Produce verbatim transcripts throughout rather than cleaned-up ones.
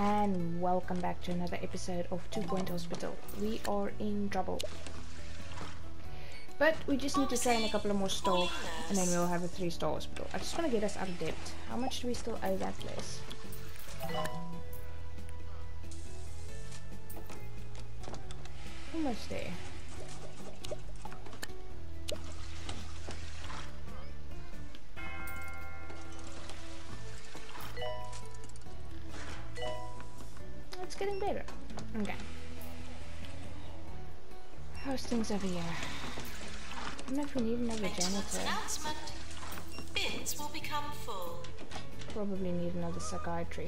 and welcome back to another episode of Two Point Hospital. We are in trouble, but we just need to train a couple of more staff and then we'll have a three star hospital. I just want to get us out of debt. How much do we still owe that place? Almost there. It's getting better. Okay. How's things over here? I don't know if we need another janitor. Announcement. Bins will become full. Probably need another psychiatry.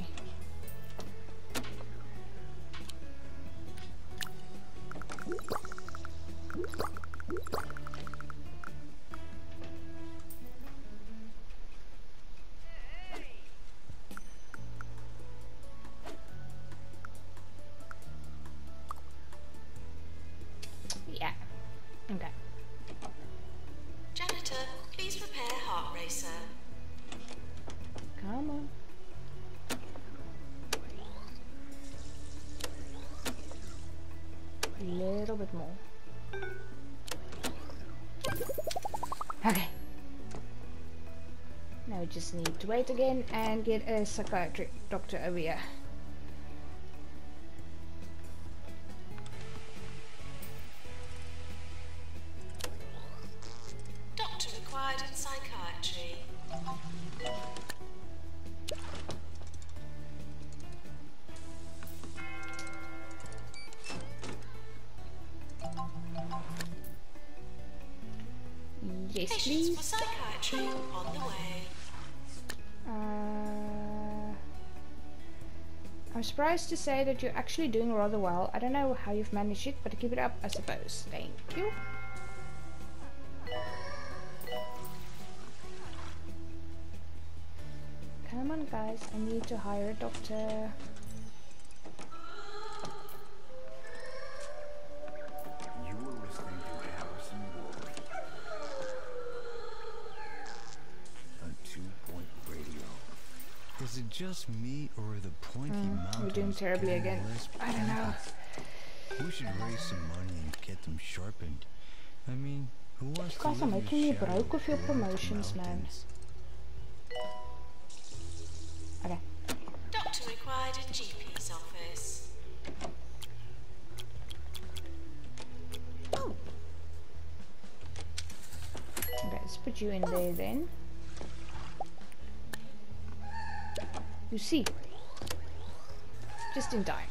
Yeah. Okay. Janitor, please prepare heart racer. Come on. A little bit more. Okay. Now we just need to wait again and get a psychiatric doctor over here. Doctor required in psychiatry. Yes, Patients please. for psychiatry on the way. Uh, I'm surprised to say that you're actually doing rather well. I don't know how you've managed it, but keep it up, I suppose. Thank you. Come on, guys. I need to hire a doctor. Is it just me, or are the pointy Mm, mountains we're doing terribly getting again. less I don't know. pointy? We should raise some money and get them sharpened. I mean, who wants You to guys are live in the making me shadow broke with your of promotions, man. mountains? Okay. Doctor required in G P's office. Okay, let's put you in there then. You see, just in time.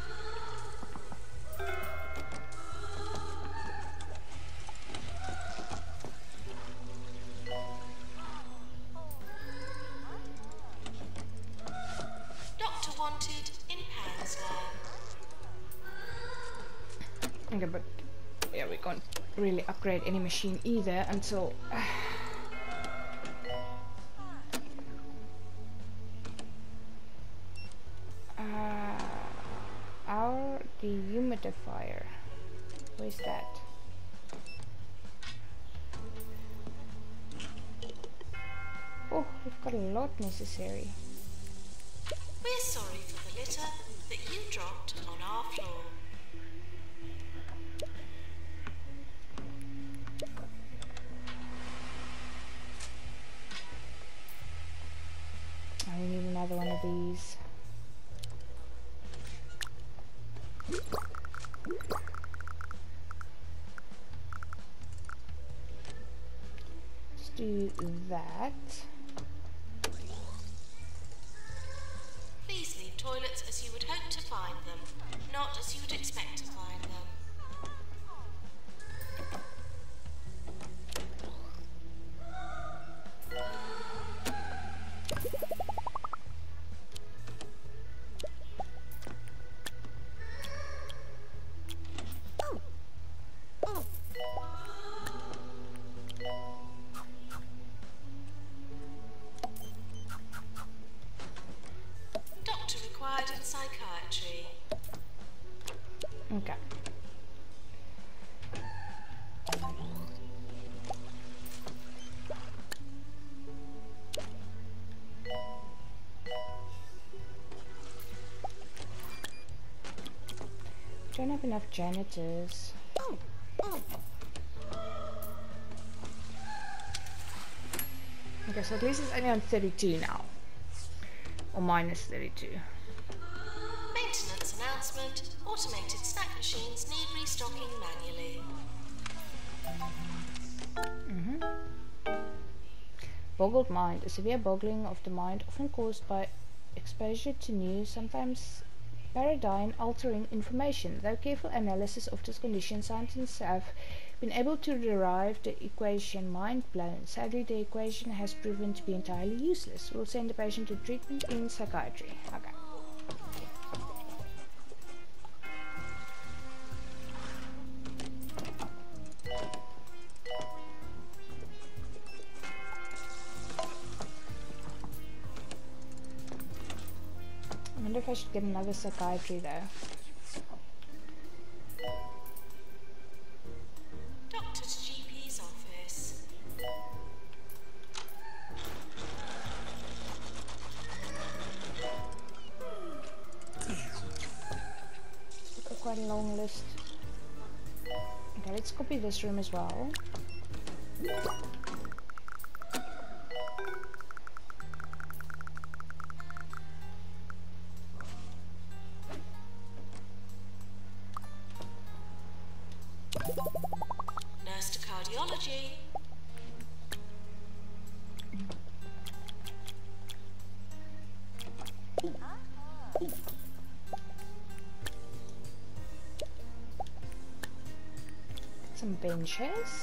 Doctor wanted in Pansland. Okay, but yeah, we can't really upgrade any machine either until uh, our dehumidifier. Where's that? Oh, we've got a lot necessary. We're sorry for the litter that you dropped on our floor. I need another one of these. Let's do that. Please leave toilets as you would hope to find them, not as you would expect to find them. Doctor required in psychiatry. Okay. Don't have enough janitors. Okay, so at least it's only on thirty-two now. Or minus thirty-two. Maintenance announcement. Automated snack machines need restocking manually. Mm-hmm. Boggled mind. A severe boggling of the mind, often caused by exposure to new, sometimes paradigm altering information. Though careful analysis of this condition, scientists have been able to derive the equation mind blown. Sadly, the equation has proven to be entirely useless. We'll send the patient to treatment in psychiatry. Okay. I wonder if I should get another psychiatry though. Doctor's G P's office. Got quite a long list. Okay, let's copy this room as well. Nurse to cardiology. Some benches.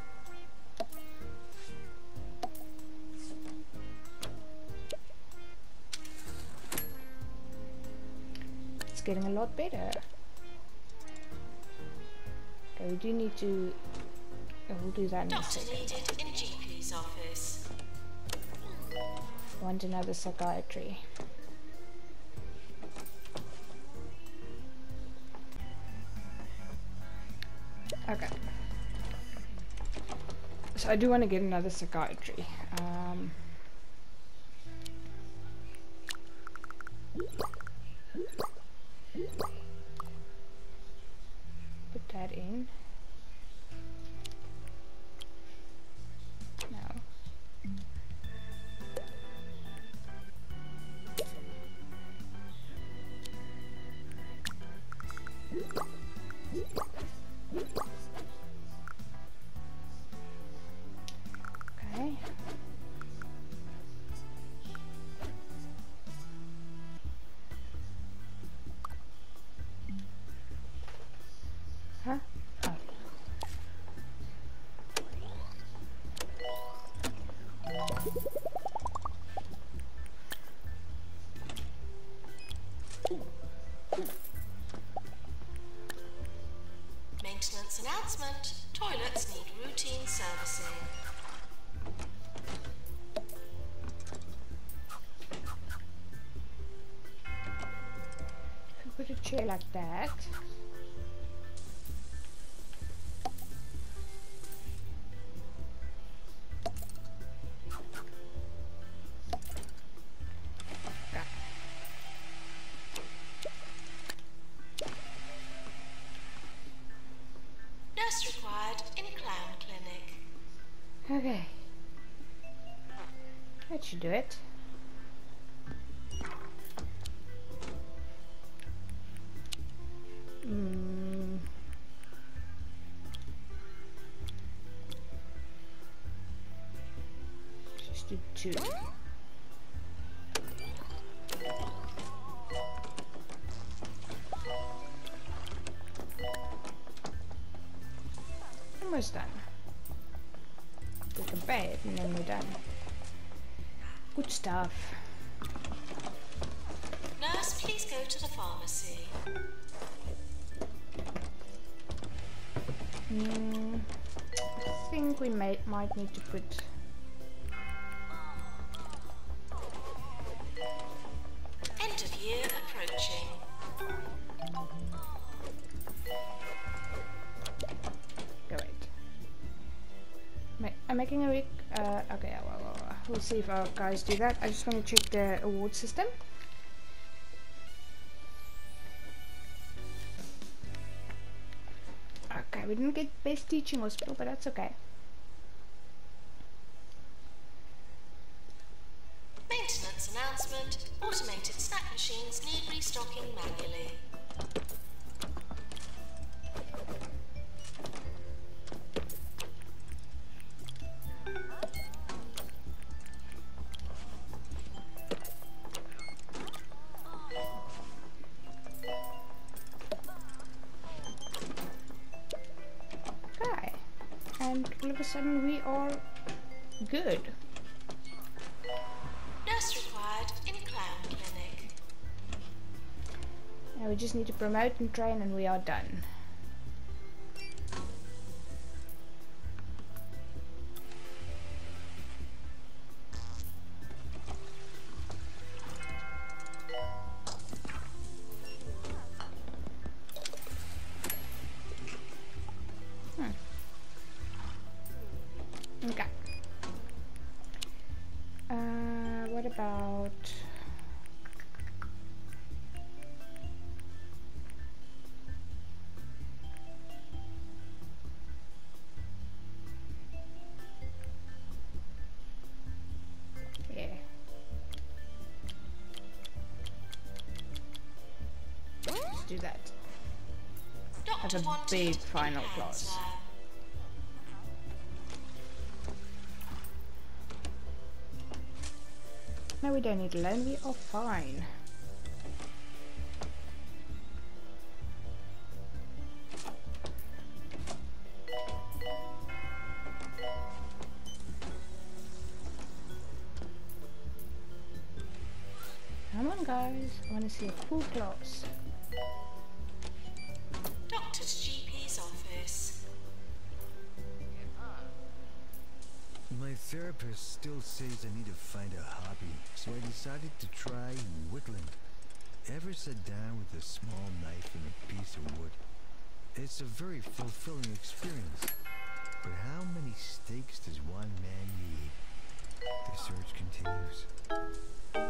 It's getting a lot better. Okay, we do need to... Oh, we'll do that in a Doctor second. needed in G P's office. Want another psychiatry. Okay. So I do want to get another psychiatry. Um, put that in. No. Okay. Huh? Oh. Maintenance announcement. Toilets need routine servicing. If we put a chair like that. Nurse required in clown clinic. Okay. That should do it. Mm. Just do two. Almost done. Take a bed and then we're done. Good stuff. Nurse, please go to the pharmacy. Mm, I think we may, might need to put End of year approaching. Go wait. Ma I'm making a week. Uh, okay, yeah, well, well, well, we'll see if our guys do that. I just want to check the award system. we didn't get best teaching hospital, but that's okay. Maintenance announcement. Automated snack machines need restocking manually. Okay. And all of a sudden we are good. Nurse required in clown clinic. Now we just need to promote and train and we are done. Hmm. Okay. Uh, what about... Yeah. Let's do that. Have Doctor a wanted big in final hands class. lab. No, we don't need a loan, we are fine. Come on guys, I want to see a full class. Doctor's G P's office. My therapist still says I need to find a hobby, so I decided to try whittling. Ever sat down with a small knife and a piece of wood? It's a very fulfilling experience. But how many steaks does one man need? The search continues.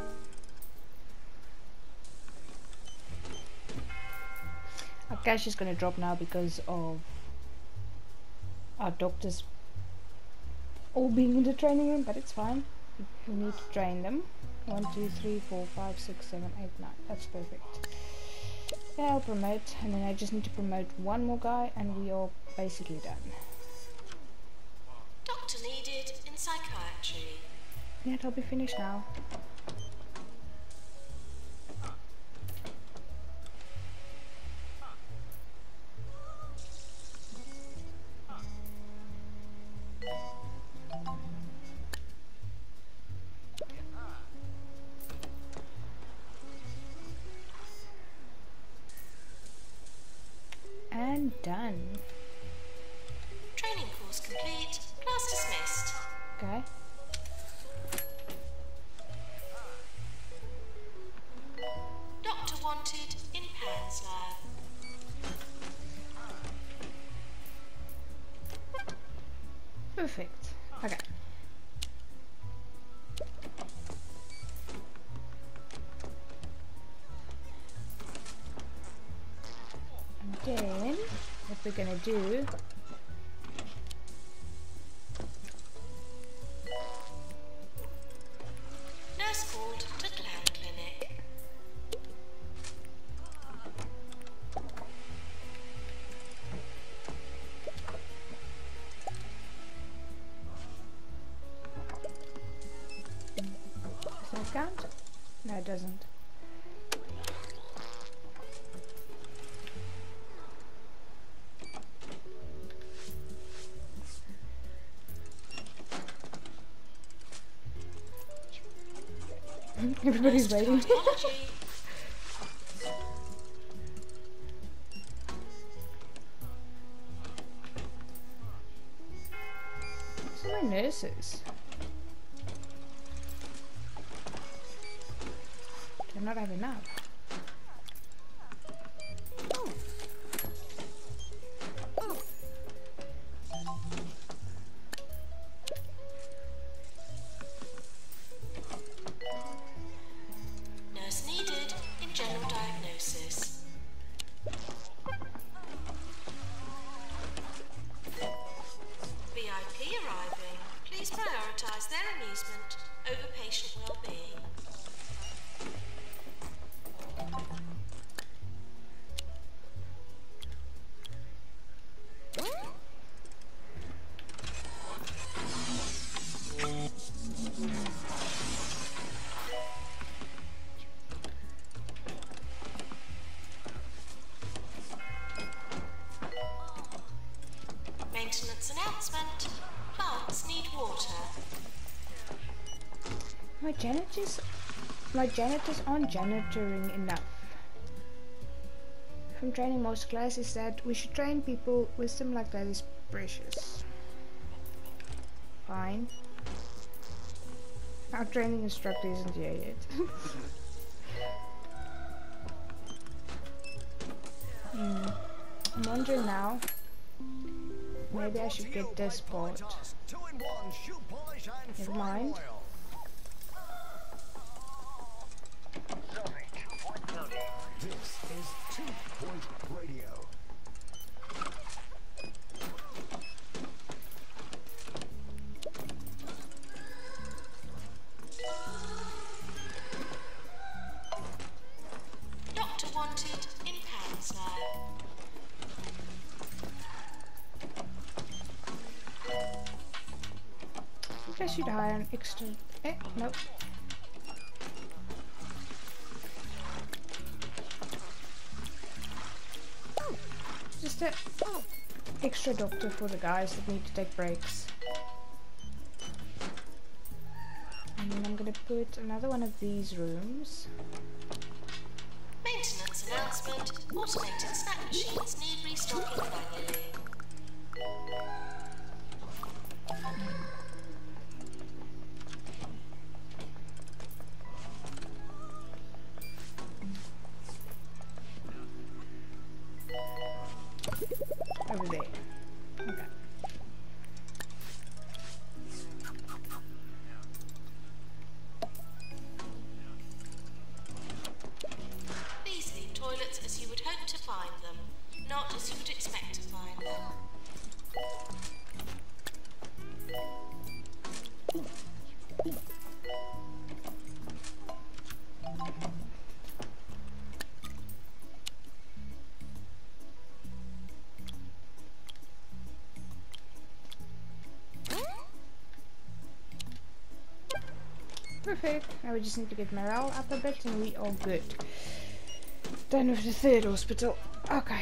Our cash is going to drop now because of our doctors all being in the training room, but it's fine. We need to train them. One, two, three, four, five, six, seven, eight, nine. That's perfect. Yeah, I'll promote, and then I just need to promote one more guy, and we are basically done. Doctor needed in psychiatry. Yeah, it'll be finished now. And done. Training course complete. Class dismissed. Okay. Doctor wanted in Pan's lab. Perfect. Okay. And then what we're gonna do Nurse called to clown clinic. does that count? No, it doesn't. Everybody's waiting. Cardiology. So my nurses. Do not have enough. Nurse needed in general diagnosis. janitors, my janitors aren't janitoring enough. From training masterclass is that we should train people. Wisdom like that is precious. Fine. Our training instructor isn't here yet. hmm. I'm wondering now. Maybe I should get this part. Never mind. This is Two Point Radio. Doctor wanted in pants now. I think I should hire an extra. Eh, nope. Just an extra doctor for the guys that need to take breaks. And then I'm gonna put another one of these rooms. Maintenance announcement. Automated snack machines need restocking manually. Over there. Okay. These leave toilets as you would hope to find them, not as you would expect to find them. Perfect. Now we just need to get morale up a bit and we are good. Done with the third hospital. Okay.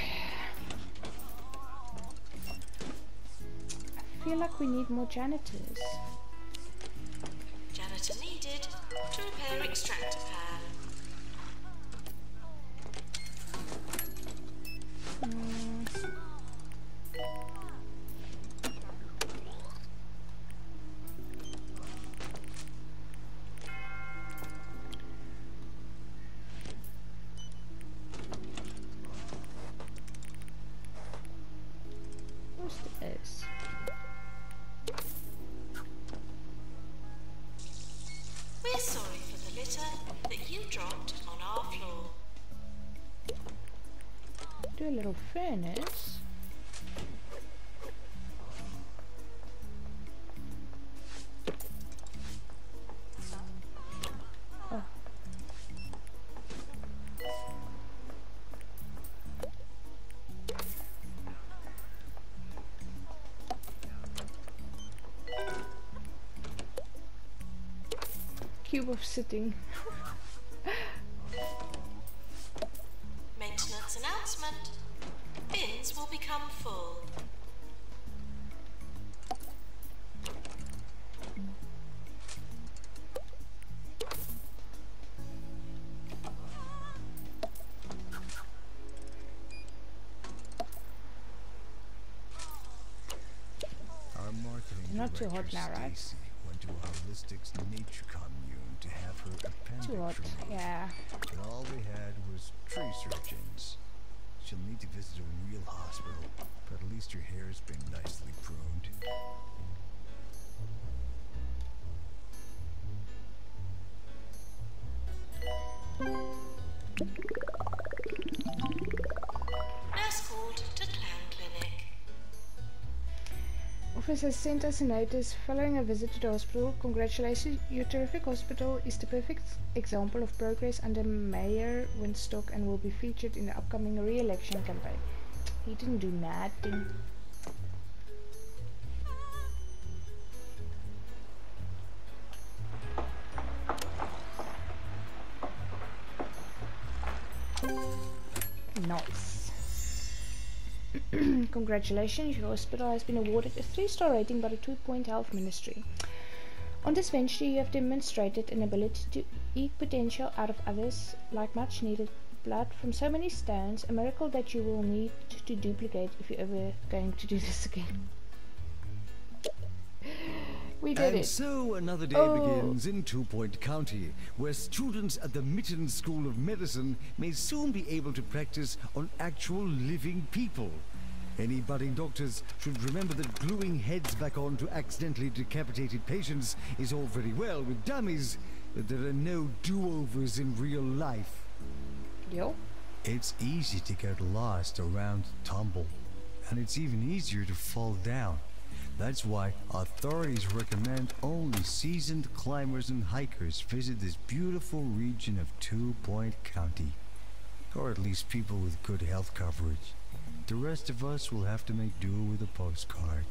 I feel like we need more janitors. Janitor needed to repair extractor pan. Mm. What's this? We're sorry for the litter that you dropped on our floor. Do a little furnace. Oh. Cube of sitting. Maintenance announcement. Bins will become full. Our marketing Not too hot director, now, right? Stacy, went to a holistics nature commune to have her appendix Too hot. removed. Yeah. But all they had was tree surgeons. She'll need to visit a real hospital, but at least her hair has been nicely pruned. Nurse called to clown clinic. Office has sent us a notice following a visit to the hospital. Congratulations, your terrific hospital is the perfect example of progress under Mayor Winstock and will be featured in the upcoming re-election campaign. He didn't do nothing. Nice. Congratulations, your hospital has been awarded a three star rating by the Two Point Health Ministry. On this venture you have demonstrated an ability to eke potential out of others like much needed blood from so many stones, a miracle that you will need to duplicate if you're ever going to do this again. We did And it. so another day Oh. begins in Two Point County, where students at the Mitten School of Medicine may soon be able to practice on actual living people. Any budding doctors should remember that gluing heads back on to accidentally decapitated patients is all very well with dummies, but there are no do-overs in real life. Yo. It's easy to get lost around Tumble, and it's even easier to fall down. That's why authorities recommend only seasoned climbers and hikers visit this beautiful region of Two Point County. Or at least people with good health coverage. The rest of us will have to make do with a postcard.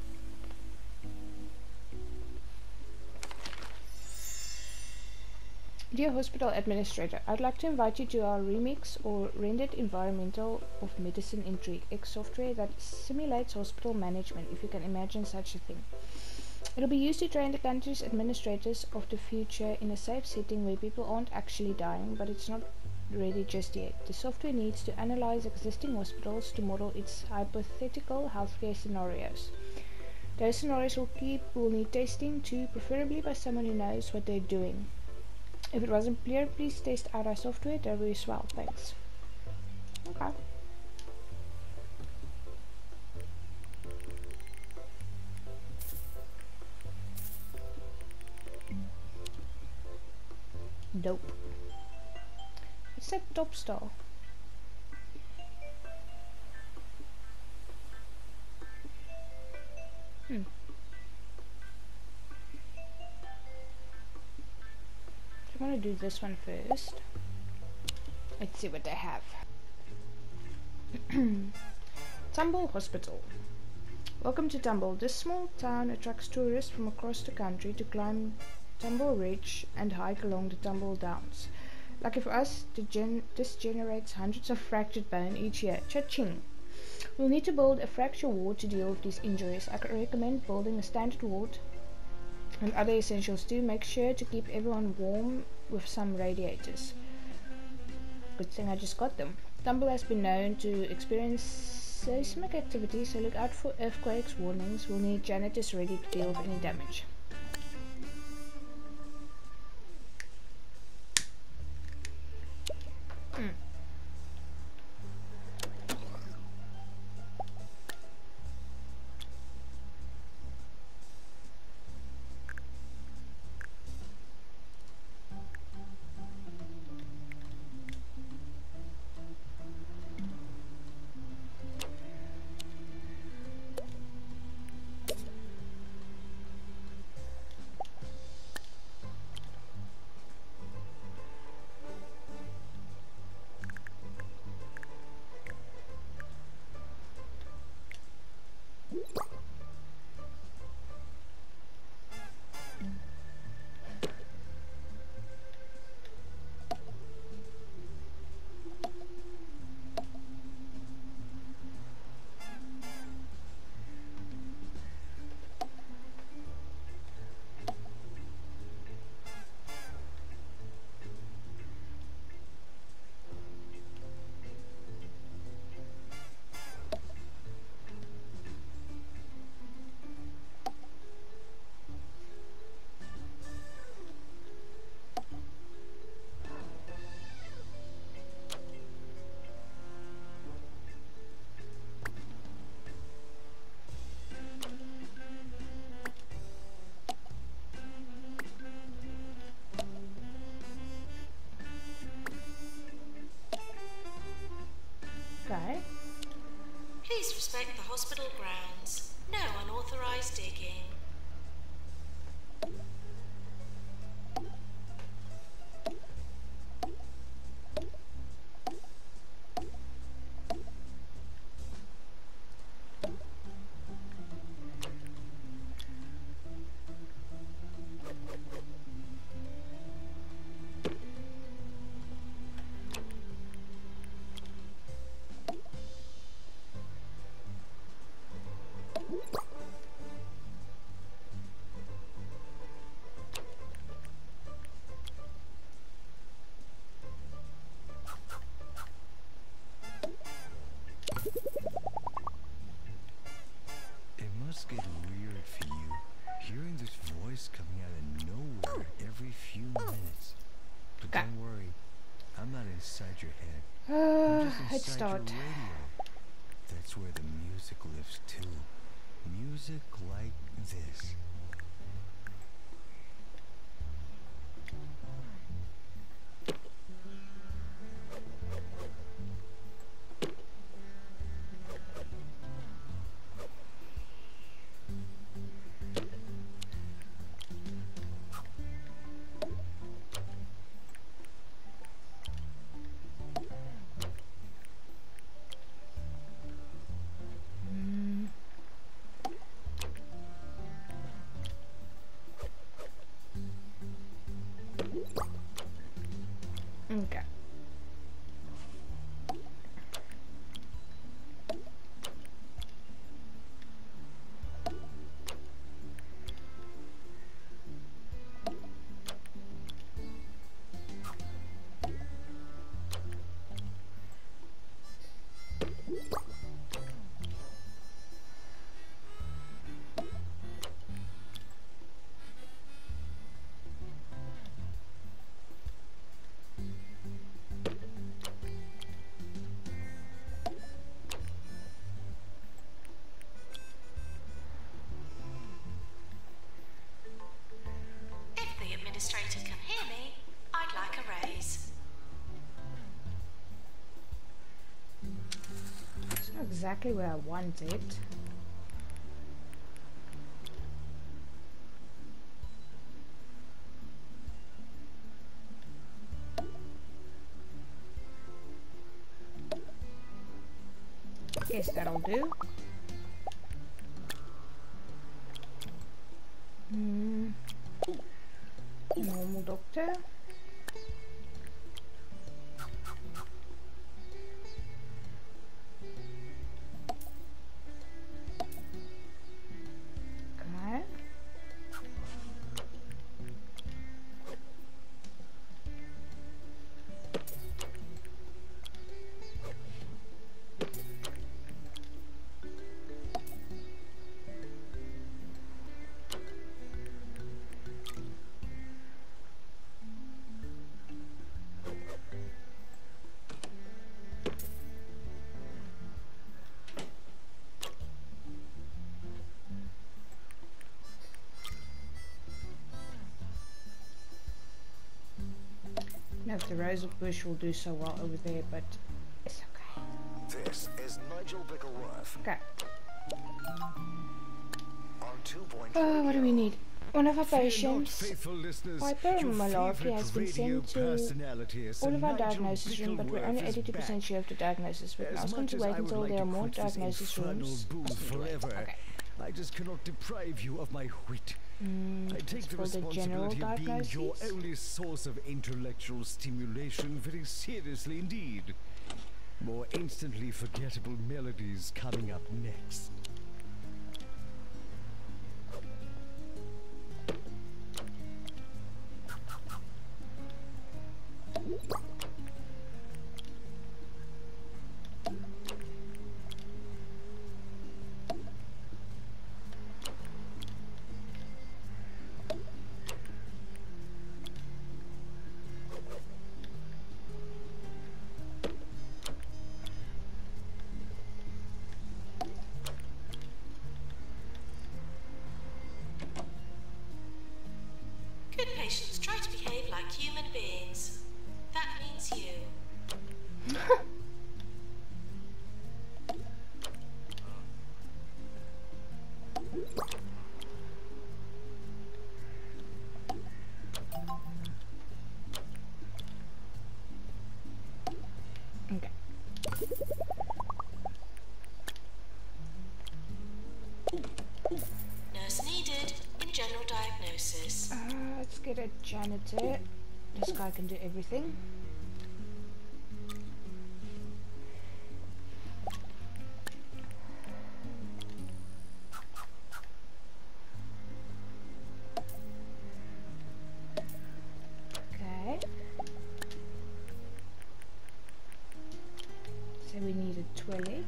Dear Hospital Administrator, I'd like to invite you to our remix or rendered environmental of medicine intrigue X software that simulates hospital management, if you can imagine such a thing. It'll be used to train the country's administrators of the future in a safe setting where people aren't actually dying, but it's not ready just yet. The software needs to analyze existing hospitals to model its hypothetical healthcare scenarios. Those scenarios will keep will need testing too, preferably by someone who knows what they're doing. If it wasn't clear, please test out our software. That will be swell. Thanks. Okay. Dope. It's that top star. Hmm. I'm gonna do this one first. Let's see what they have. Tumble Hospital. Welcome to Tumble. This small town attracts tourists from across the country to climb Tumble Ridge and hike along the Tumble Downs. Lucky for us, the gen this generates hundreds of fractured bone each year. Cha-ching! We'll need to build a fracture ward to deal with these injuries. I could recommend building a standard ward and other essentials too. Make sure to keep everyone warm with some radiators. Good thing I just got them. Tumble has been known to experience seismic activity, so look out for earthquakes warnings. We'll need janitors ready to deal with any damage. Hmm. Okay. Please respect the hospital grounds. No unauthorized digging. Uh, Just let's inside your start. radio. That's where the music lives too. Music like this. Okay. If the administrator can hear me, I'd like a raise. It's not exactly where I want it. Yes, that'll do. Hmm. Normal doctor. Okay. I don't know if the rose bush will do so well over there, but it's okay. This is Nigel Bickleworth Okay. on two point Uh, what do we need? One of our Fear not, patients, faithful listeners, Piper your Malarkey, favourite has been radio sent to personality is all of our Nigel diagnosis room, but we're only Bickleworth is eighty-two percent back. sure of the diagnosis. We're As asking much to as wait I would until like there to are more quit this diagnosis infernal rooms. booth Just need to wait. forever, Okay. I just cannot deprive you of my wit. Mm, I it's take the for the general responsibility of being your diagnosis. only source of intellectual stimulation very seriously indeed. More instantly forgettable melodies coming up next. Good patients try to behave like human beings. That means you. Okay. Nurse needed in general diagnosis. Uh, let's get a janitor. This guy can do everything. Okay. So we need a toilet.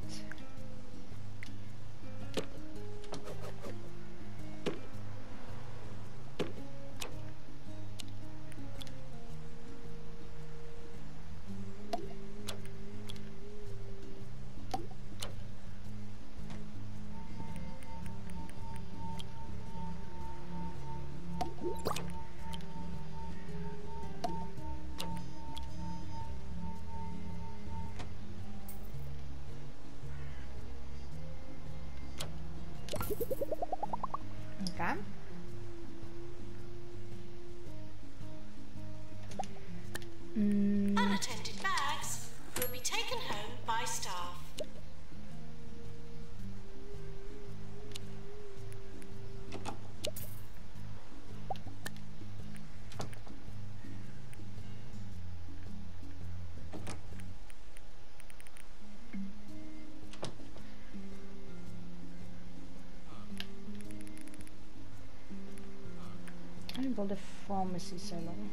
pharmacy so long.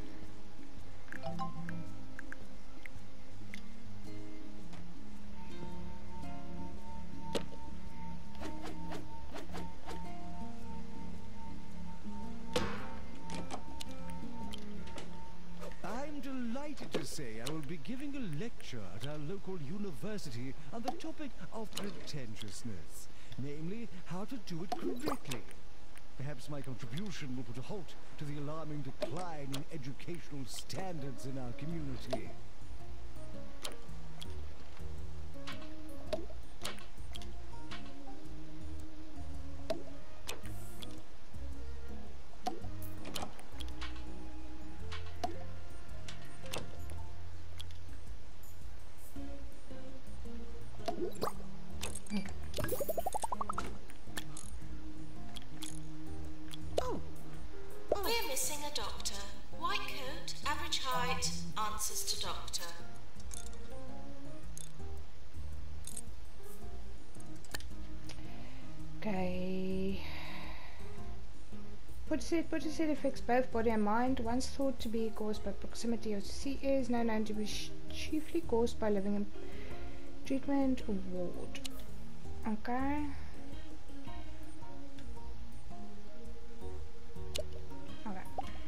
I'm delighted to say I will be giving a lecture at our local university on the topic of pretentiousness, namely how to do it correctly. Perhaps my contribution will put a halt to the alarming decline in educational standards in our community. We're missing a doctor. White coat, average height, answers to doctor. Okay. Polycid Polycid affects both body and mind. Once thought to be caused by proximity of sea air, is now known to be chiefly caused by living in treatment ward. Okay. Okay.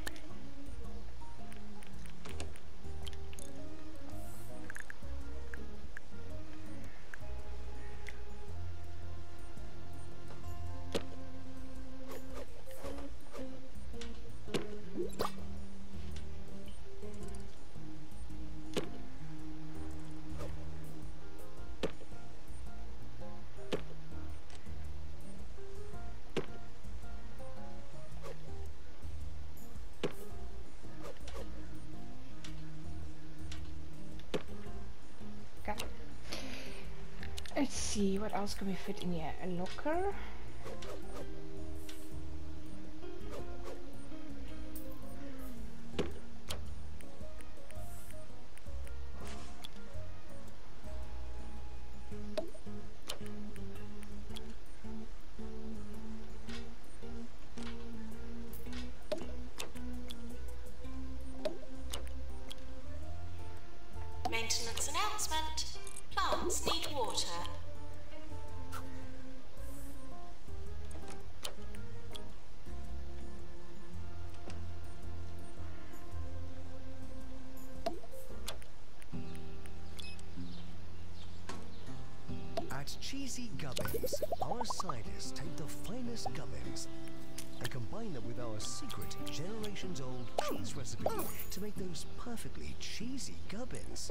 Let's see, what else can we fit in here? A locker. Maintenance announcement. Plants need water. At Cheesy Gubbins, our scientists take the finest gubbins and combine them with our secret generations-old cheese recipe to make those perfectly cheesy gubbins.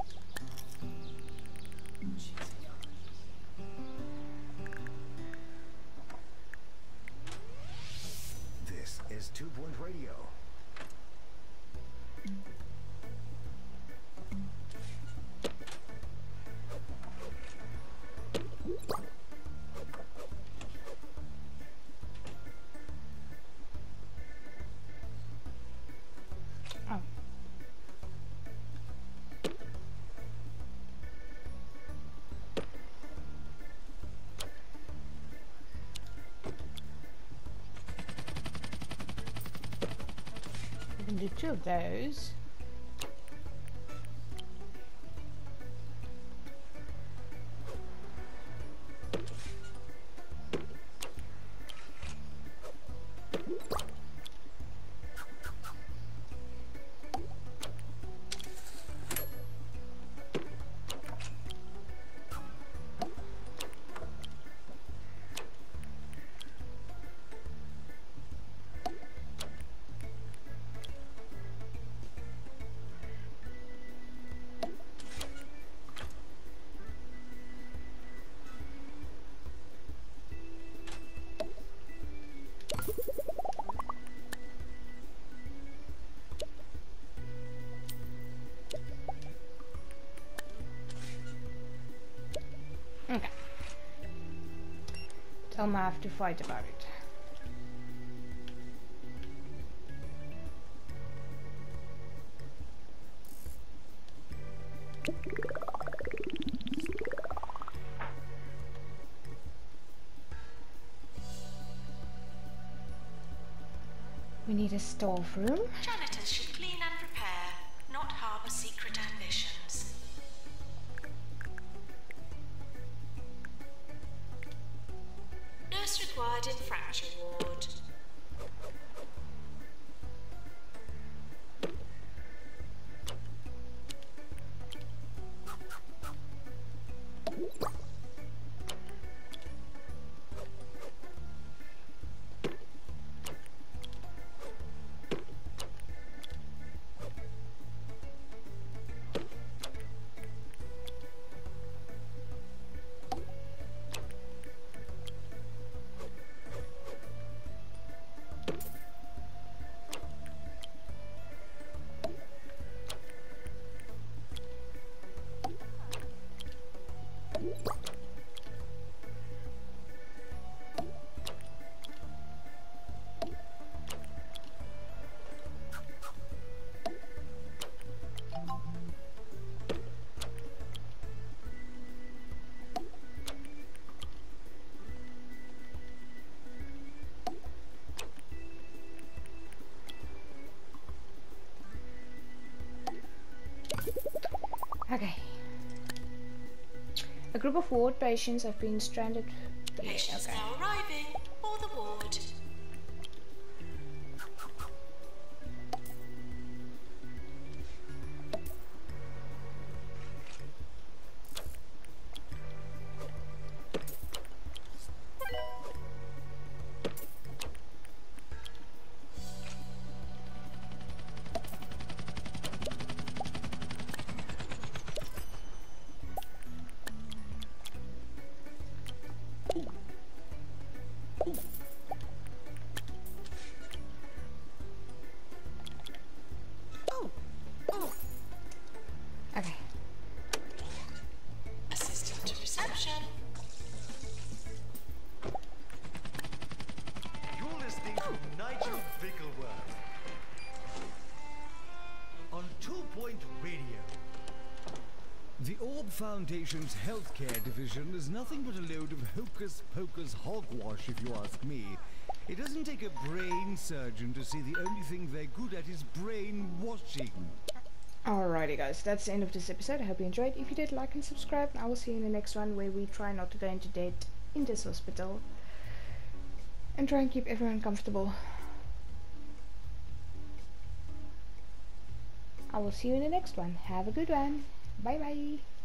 This is Two Point Radio. Oh. We can do two of those. Okay. Tell me I have to fight about it. We need need a staff room. Janitors should clean and prepare, not harbour secret ambitions. Nurse required in fracture ward. Okay. A group of ward patients have been stranded. Patients Okay. now arriving for the ward. Okay. Assistant to reception. You're listening to Nigel Bickleworth on Two Point Radio. The Orb Foundation's healthcare division is nothing but a load of hocus-pocus hogwash, if you ask me. It doesn't take a brain surgeon to see the only thing they're good at is brainwashing. Alrighty guys, that's the end of this episode. I hope you enjoyed. If you did, like and subscribe, and I will see you in the next one, where we try not to go into debt in this hospital and try and keep everyone comfortable. I will see you in the next one. Have a good one. Bye bye.